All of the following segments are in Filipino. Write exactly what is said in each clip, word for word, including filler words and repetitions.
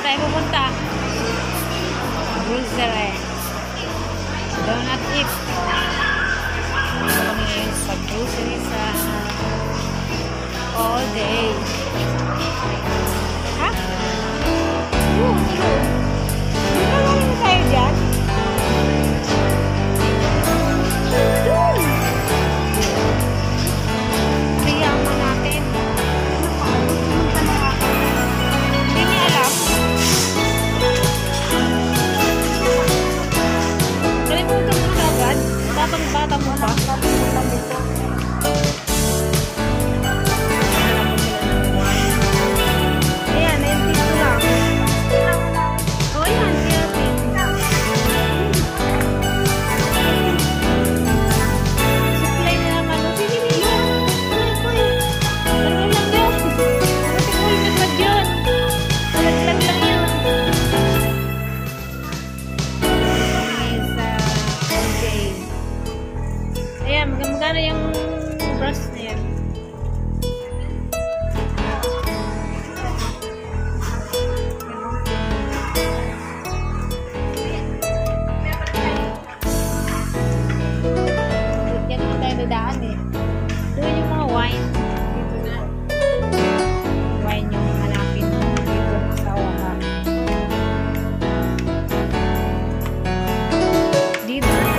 tayo pupunta? Grocery. Donut eat. Ito kami ngayon sa grocery sa all day. Ha? Oo, hello. Di ba galing tayo dyan? Doon! Kayaman natin. Hindi niya alam. Kalimutan mo na agad. Batang-bata mo pa. Batang-bata mo pa. Ayan, ayun dito lang. O, ayan, siya dito. Supply na naman. O, sige, sige. Ano lang yun? Kasi ko yung nagwad yun. Naglag lang yun. Ayan, maganda yung brush na yan. Yan naman tayo nadaan eh. Doon yung mga wine. Dito na. Wine yung hanapin mo dito sa waka. Dito na.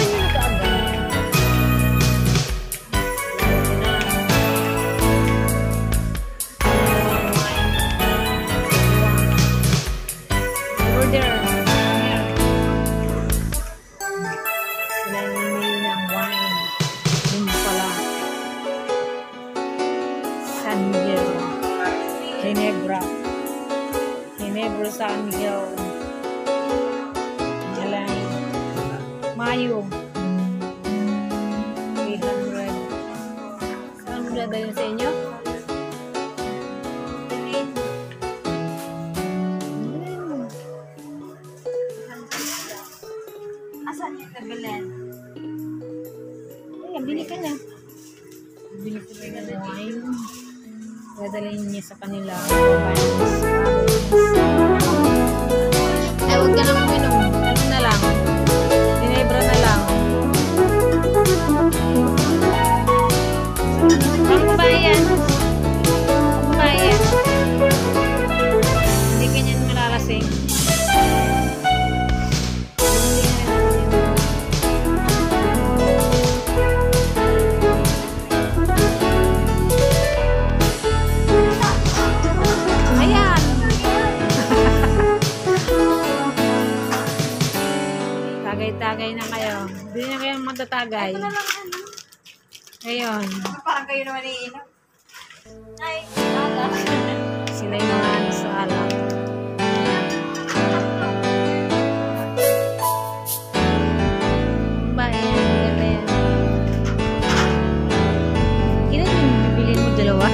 Ginebra. Ginebra San Miguel. Alay. Mayo. three hundred. Saan mo dadalhin sa inyo? Hmm. Asan yung nabilin? Ay, bili ka na. Bili ko kayo na wine. Dadalhin niya sa kanila. Ay, huwag ka nang uminom. Ano na lang? Ginebra na lang. Ang babayan. Ang babayan. Hindi ka niyan malalasing. Tagay-tagay na kayo. Hindi na kayo magtatagay. Ngayon. Parang kayo naman iinom. Ay, ala. Sila yung mga ano sa alam. Ba, yan. Ganda yan. Ilan yung bibilin mo? Dalawa?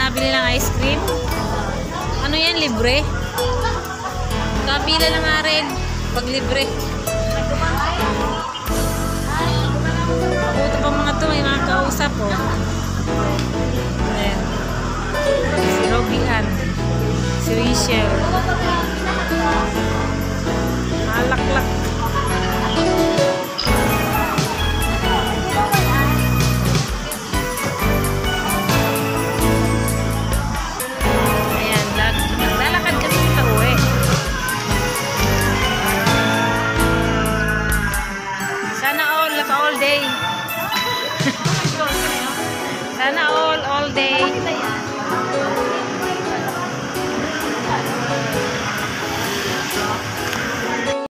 nabili ng ice cream. Ano yan, libre? Kabila na nga rin. Pag libre. Buto pa mga to, may mga kausap po. Ayan. Si Robian. Si Rachel. Malaklak